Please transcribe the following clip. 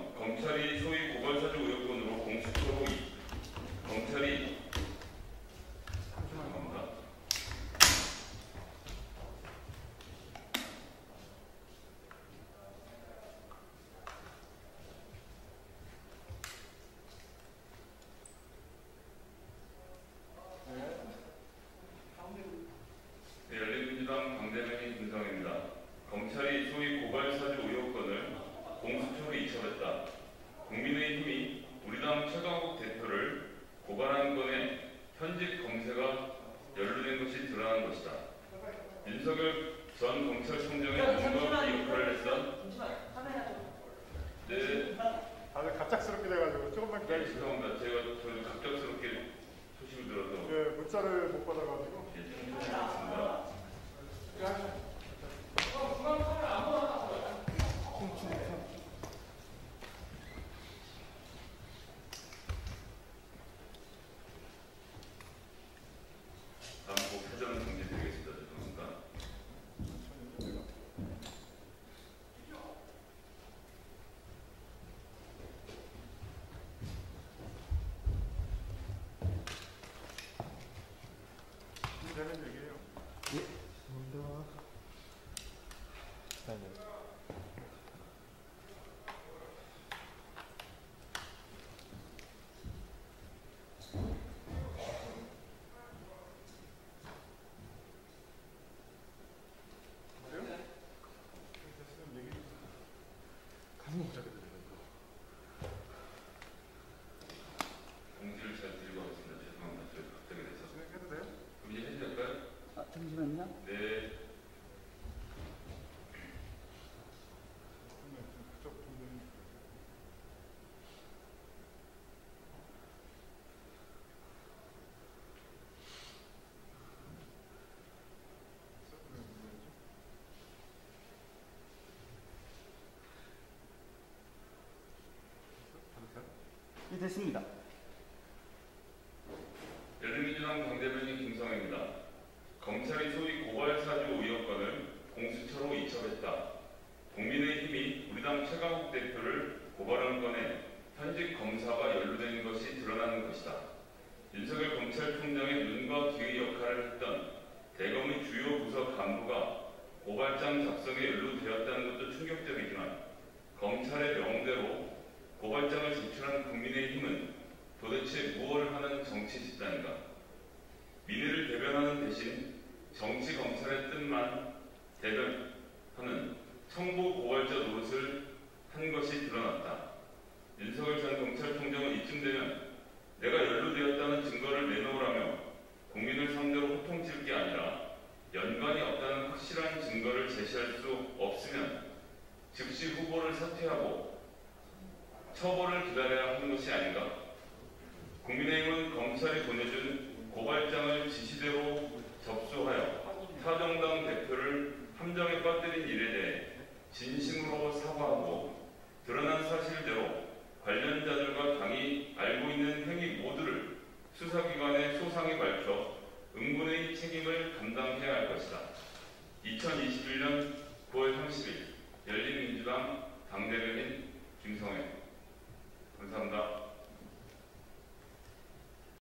검찰이 소위 고발사주 의혹건으로 공수처로 검찰이 죄송합니다. 네, 열린민주당 당대변인 김성입니다. 검찰이 소위 고발사주 의혹건을 공수처로 이첩했다. 국민의힘이 우리 당 최강욱 대표를 고발한 건에 현직 검사가 연루된 것이 드러난 것이다. 윤석열 전 검찰총장의 공격기 역할을 했던 네. 다들 갑작스럽게 돼가지고 조금만 기다리시죠. 죄송합니다. 제가 갑작스럽게 소식을 들어서 네, 문자를 못 받아가지고. 예, 좀 죄송합니다. 다음 꼭 사전 정지드리겠습니다. 죄송합니다. 되는 얘기예요. 예, 감사합니다. 네. 그래요? 됐으면 얘기. 가는 거 잘해드려요. 공지를 잘 드리고 하겠습니다. 죄송합니다. 저희 갑자기 돼서. 진행해도 돼요? 그럼 이제 해도 될까요? 아, 잠시만요. 네. 그쪽 분들이. 예, 됐습니다. 열린민주당 당대변인 김성입니다. 검찰이 소위 고발사주 의혹건을 공수처로 이첩했다. 국민의힘이 우리 당 최강욱 대표를 고발한 건에 현직 검사가 연루된 것이 드러나는 것이다. 윤석열 검찰총장의 눈과 귀의 역할을 했던 대검의 주요 부서 간부가 고발장 작성에 연루되었다는 것도 충격적이지만 검찰의 명대로 고발장을 제출한 국민의힘은 도대체 무엇을 하는 정치 집단인가? 민의를 대변하는 대신 정치 검찰의 뜻만 대변하는 청보 고발자 노릇을 한 것이 드러났다. 윤석열 전 검찰총장은 이쯤 되면 내가 연루되었다는 증거를 내놓으라며 국민을 상대로 호통칠 게 아니라 연관이 없다는 확실한 증거를 제시할 수 없으면 즉시 후보를 사퇴하고 처벌을 기다려야 하는 것이 아닌가? 국민의힘은 검찰이 보내준 고발장을 지시대로 접수하여 타정당 대표를 함정에 빠뜨린 일에 대해 진심으로 사과하고 드러난 사실대로 관련자들과 당이 알고 있는 행위 모두를 수사기관에 소상히 밝혀 응분의 책임을 감당해야 할 것이다. 2021년